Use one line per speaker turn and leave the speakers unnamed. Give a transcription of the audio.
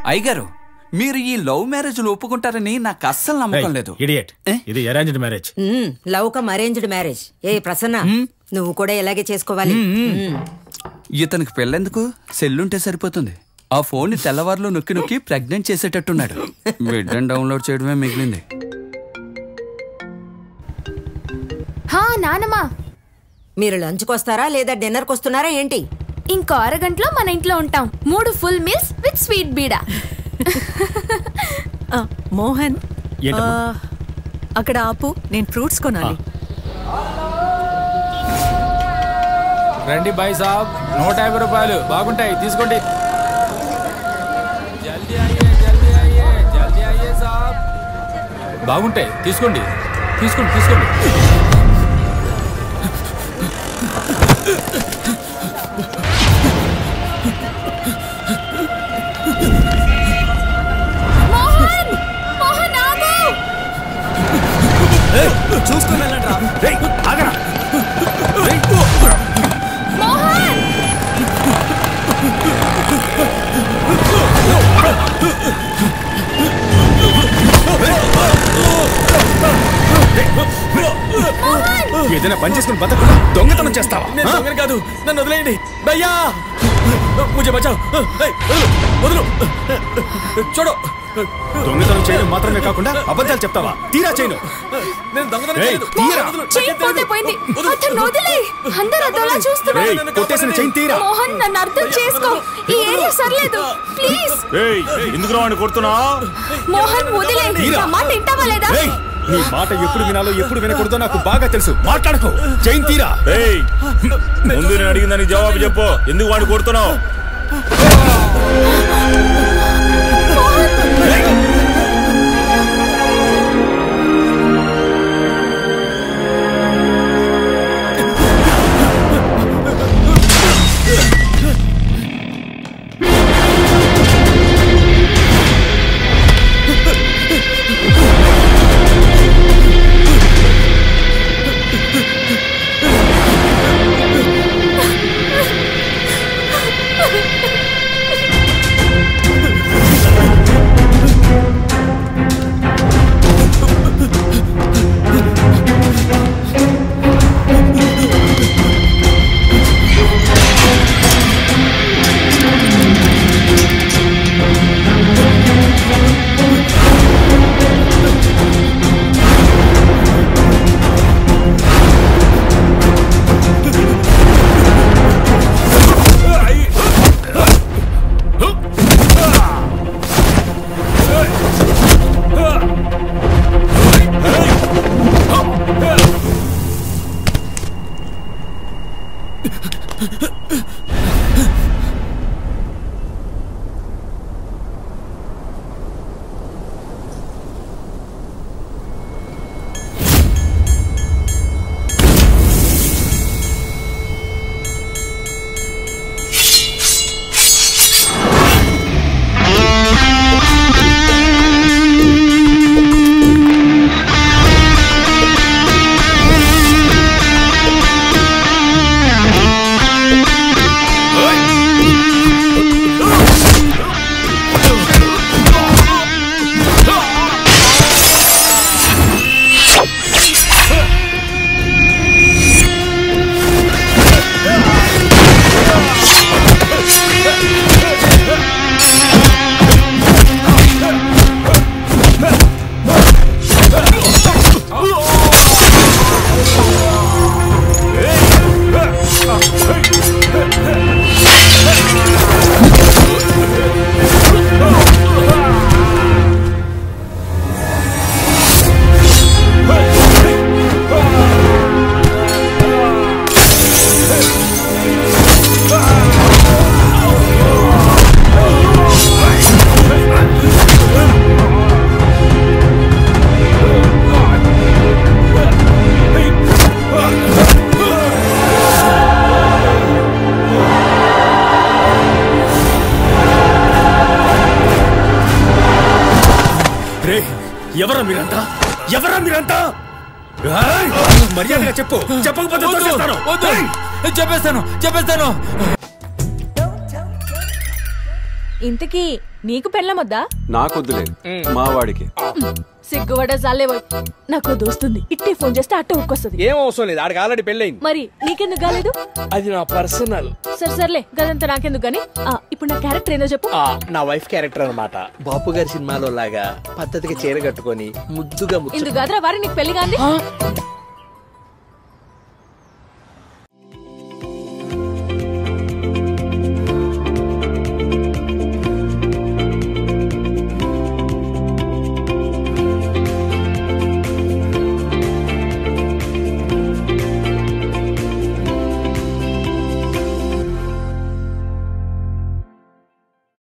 అయ్యగారు, మీరు ఈ లవ్ మ్యారేజ్ ఒప్పుకుంటారని నాకు అస్సలు నమ్మకం లేదు.
ఇడియట్, ఇది arranged marriage.
Love come arranged marriage. ఏ ప్రసన్న, నువ్వు కూడా ఇలాగే చేసుకోవాలి.
ఇతనికి పెళ్ళెందుకు? సెల్లుంటే సరిపోతుంది. ఆ ఫోన్ తెల్లవారులో నొక్కి నొక్కి ప్రెగ్నెంట్ చేసేటట్టున్నాడు. బిడ్డను డౌన్లోడ్ చేయడమే మిగిలింది.
నానమ్మా,
మీరు లంచ్కి వస్తారా లేదా డిన్నర్కి వస్తున్నారా ఏంటి?
ఇంకో అరగంటలో మన ఇంట్లో ఉంటాం. 3 full meals with sweet beeda.
Mohan, అక్కడ ఆపు, నేను ఫ్రూట్స్ కొనాలి.
రండి బాయ్ సాబ్, 150 రూపాయలు. బాగుంటాయి, తీసుకోండి. జల్దీ అయ్యే సాబ్. బాగుంటాయి, తీసుకోండి.
చూసుకుని వెళ్ళండి.
ఏదైనా పని చేసుకుని బతకుండా దొంగతనం చేస్తావా?
నేను దొంగని కాదు, నన్ను వదిలేయండి భయ్యా. ముझे బచావ్. వదులు. చూడు,
దొంగతనం చేయడం మాత్రమే కాకుండా అబద్ధాలు చెప్తావా? తీరా చేయను.
నేను దొంగతనం చేయలేదు.
కొట్టేసిన చైన్ తీరా.
మోహన్, నన్ను అర్థం చేసుకో. ఈ ఏరియా సర్లేదు, ప్లీజ్.
ఎందుకు రావని కొడుతున్నా?
మోహన్, వదిలే. నా మాట వింటావా లేదా?
నీ మాట ఎప్పుడు వినాలో ఎప్పుడు వినకూడదో నాకు బాగా తెలుసు. మాట్లాడుకో. చైన్ తీరా.
ముందు నేను అడిగిందని జవాబు చెప్పు. ఎందుకు వాడిని కొడుతున్నావు?
ఎవరా మీరంతా? ఎవరా మీరంతా? మర్యాదగా చెప్పు. చెప్పకపోతే
చెప్పేస్తాను.
ఇంతకీ
నీకు పెళ్ళమొద్దా?
నాకొద్దులేదు, మా వాడికి.
సిగ్గుపడే చాలేవోయ్. నాకు దోస్తుంది, ఇట్టే ఫోన్ చేస్తే అట్ట ఉక్కొస్తుంది.
ఏం అవసరం లేదు, ఆడికి ఆల్రెడీ పెళ్ళయింది.
మరి నీకెందుకు కాలేదు?
అది నా పర్సనల్.
సర్లే గదంతా నాకెందుకు గాని ఇప్పుడు నా క్యారెక్టర్ ఏందో చెప్పు.
నా వైఫ్ క్యారెక్టర్ అన్నమాట. బాపు గారి సినిమాలో లాగా పద్ధతిగా చీర కట్టుకొని ముద్దుగా
ఇందుకు కాదురా వారి నీకు పెళ్లి కాంది.